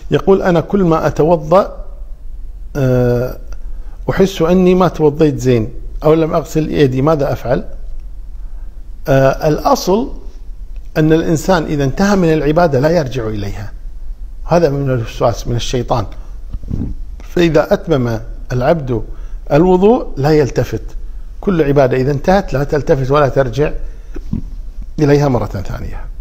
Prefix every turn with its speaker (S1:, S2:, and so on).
S1: يقول أنا كل ما أتوضأ أحس أني ما توضيت زين أو لم أغسل يدي، ماذا أفعل؟ الأصل أن الإنسان إذا انتهى من العبادة لا يرجع إليها، هذا من الوسواس من الشيطان. فإذا أتمم العبد الوضوء لا يلتفت، كل عبادة إذا انتهت لا تلتفت ولا ترجع إليها مرة ثانية.